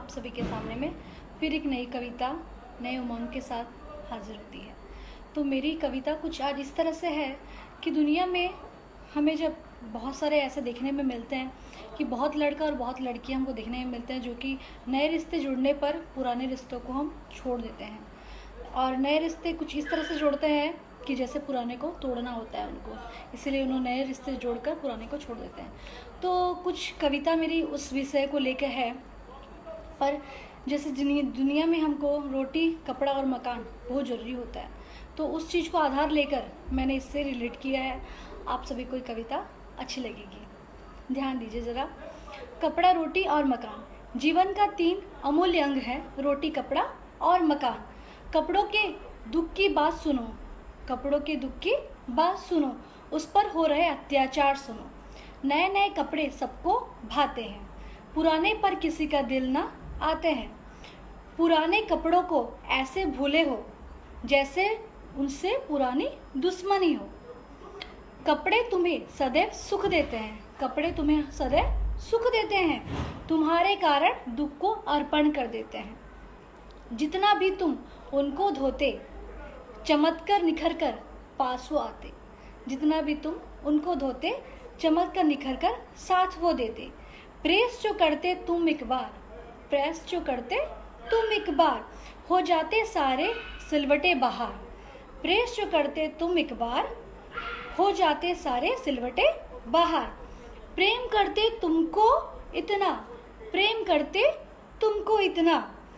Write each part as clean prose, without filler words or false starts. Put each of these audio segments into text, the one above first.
आप सभी के सामने में फिर एक नई कविता नए उमंग के साथ हाजिर होती है। तो मेरी कविता कुछ आज इस तरह से है कि दुनिया में हमें जब बहुत सारे ऐसे देखने में मिलते हैं कि बहुत लड़का और बहुत लड़कियां हमको देखने में मिलते हैं जो कि नए रिश्ते जुड़ने पर पुराने रिश्तों को हम छोड़ देते हैं, और नए रिश्ते कुछ इस तरह से जोड़ते हैं कि जैसे पुराने को तोड़ना होता है उनको, इसीलिए उन्होंने नए रिश्ते जोड़कर पुराने को छोड़ देते हैं। तो कुछ कविता मेरी उस विषय को लेकर है, पर जैसे दुनिया में हमको रोटी, कपड़ा और मकान बहुत ज़रूरी होता है, तो उस चीज़ को आधार लेकर मैंने इससे रिलेट किया है। आप सभी को कविता अच्छी लगेगी, ध्यान दीजिए ज़रा। कपड़ा, रोटी और मकान जीवन का 3 अमूल्य अंग है। रोटी, कपड़ा और मकान। कपड़ों के दुख की बात सुनो, कपड़ों के दुख की बात सुनो, उस पर हो रहे अत्याचार सुनो। नए नए कपड़े सबको भाते हैं, पुराने पर किसी का दिल ना आते हैं। पुराने कपड़ों को ऐसे भूले हो जैसे उनसे पुरानी दुश्मनी हो। कपड़े तुम्हें सदैव सुख देते हैं, कपड़े तुम्हें सदैव सुख देते हैं, तुम्हारे कारण दुख को अर्पण कर देते हैं। जितना भी तुम उनको धोते, चमक कर निखर कर पास वो आते। जितना भी तुम उनको धोते, चमक कर निखर कर साथ वो देते। प्रेस जो करते तुम एक बार, प्रेस जो करते तुम एक बार, हो जाते सारे सिलवटे बाहर। प्रेस जो करते तुम एक बार, हो जाते सारे सिलवटे बाहर। प्रेम करते तुमको इतना, प्रेम करते तुमको इतना,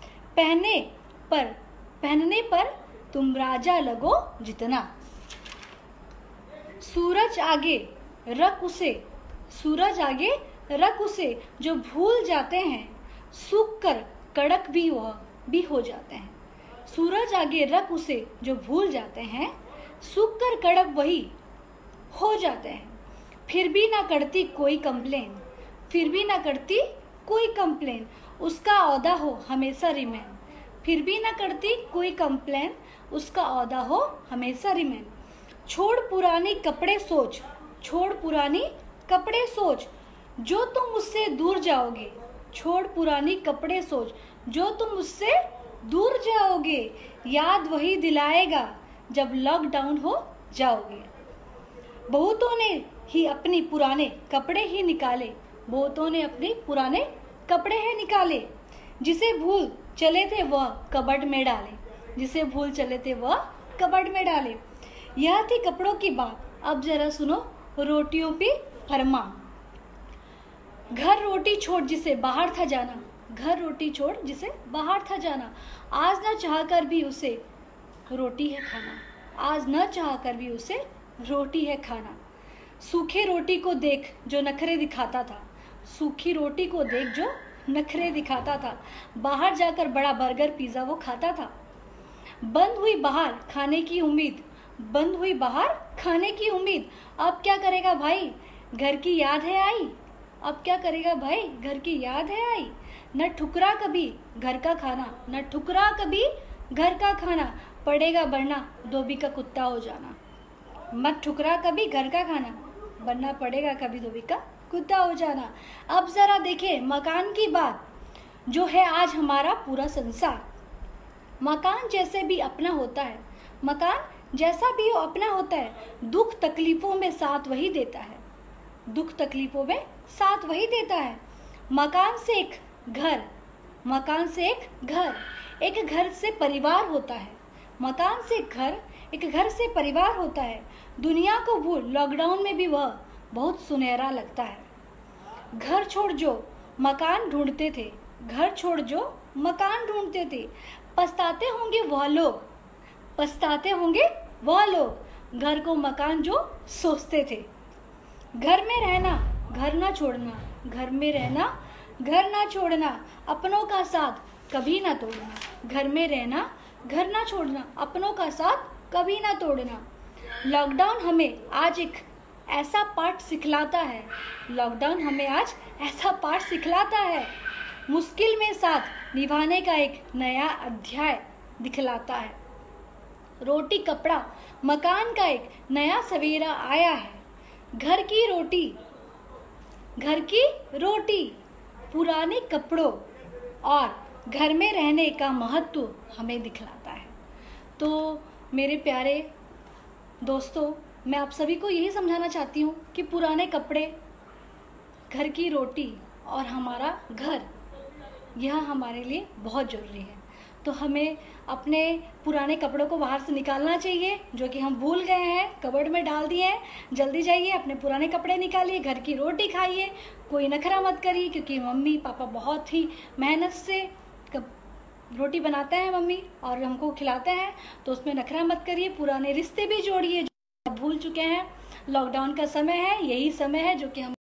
पहनने पर तुम राजा लगो जितना। सूरज आगे रख उसे, सूरज आगे रख उसे, जो भूल जाते हैं सूख कर कड़क भी वह भी हो जाते हैं। सूरज आगे रख उसे, जो भूल जाते हैं सूख कर कड़क वही हो जाते हैं। फिर भी ना करती कोई कंप्लेन, फिर भी ना करती कोई कंप्लेन, उसका औदा हो हमेशा रिमेन। फिर भी ना करती कोई कंप्लेन, उसका औदा हो हमेशा रिमेन। छोड़ पुरानी कपड़े सोच, छोड़ पुरानी कपड़े सोच, जो तुम उससे दूर जाओगे। छोड़ पुरानी कपड़े सोच, जो तुम उससे दूर जाओगे। याद वही दिलाएगा जब लॉकडाउन हो जाओगे। बहुतों ने ही अपनी पुराने कपड़े ही निकाले, बहुतों ने अपने पुराने कपड़े ही निकाले। जिसे भूल चले थे वह कबर्ड में डाले, जिसे भूल चले थे वह कबर्ड में डाले। यह थी कपड़ों की बात, अब जरा सुनो रोटियों पे फरमान। घर रोटी छोड़ जिसे बाहर था जाना, घर रोटी छोड़ जिसे बाहर था जाना, आज न चाह कर भी उसे रोटी है खाना, आज न चाह कर भी उसे रोटी है खाना। सूखे रोटी को देख जो नखरे दिखाता था, सूखी रोटी को देख जो नखरे दिखाता था, बाहर जाकर बड़ा बर्गर पिज़्ज़ा वो खाता था। बंद हुई बाहर खाने की उम्मीद, बंद हुई बाहर खाने की उम्मीद, अब क्या करेगा भाई घर की याद है आई, अब क्या करेगा भाई घर की याद है आई। न ठुकरा कभी घर का खाना, न ठुकरा कभी घर का खाना, पड़ेगा वरना धोबी का कुत्ता हो जाना। मत ठुकरा कभी घर का खाना, वरना पड़ेगा कभी धोबी का कुत्ता हो जाना। अब जरा देखें मकान की बात, जो है आज हमारा पूरा संसार। मकान जैसे भी अपना होता है, मकान जैसा भी वो अपना होता है, दुख तकलीफों में साथ वही देता है, दुख तकलीफों में साथ वही देता है। मकान से एक घर, मकान से एक घर, एक घर से परिवार होता है। मकान से घर, एक घर से परिवार होता है। दुनिया को भूल लॉकडाउन में भी वह बहुत सुनहरा लगता है। घर छोड़ जो मकान ढूंढते थे, घर छोड़ जो मकान ढूंढते थे, पछताते होंगे वह लोग, पछताते होंगे वह लोग, घर को मकान जो सोचते थे। घर में रहना घर ना छोड़ना, घर में रहना घर ना छोड़ना, अपनों का साथ कभी ना तोड़ना। घर में रहना घर ना छोड़ना, अपनों का साथ कभी ना तोड़ना। लॉकडाउन हमें आज एक ऐसा पाठ सिखलाता है, लॉकडाउन हमें आज ऐसा पाठ सिखलाता है, मुश्किल में साथ निभाने का एक नया अध्याय दिखलाता है। रोटी, कपड़ा, मकान का एक नया सवेरा आया है। घर की रोटी, घर की रोटी, पुराने कपड़ों और घर में रहने का महत्व हमें दिखलाता है। तो मेरे प्यारे दोस्तों, मैं आप सभी को यही समझाना चाहती हूँ कि पुराने कपड़े, घर की रोटी और हमारा घर, यह हमारे लिए बहुत ज़रूरी है। तो हमें अपने पुराने कपड़ों को बाहर से निकालना चाहिए, जो कि हम भूल गए हैं, कबर्ड में डाल दिए हैं। जल्दी जाइए, अपने पुराने कपड़े निकालिए, घर की रोटी खाइए, कोई नखरा मत करिए, क्योंकि मम्मी पापा बहुत ही मेहनत से रोटी बनाते हैं मम्मी और हमको खिलाते हैं, तो उसमें नखरा मत करिए। पुराने रिश्ते भी जोड़िए जो आप भूल चुके हैं। लॉकडाउन का समय है, यही समय है जो कि हम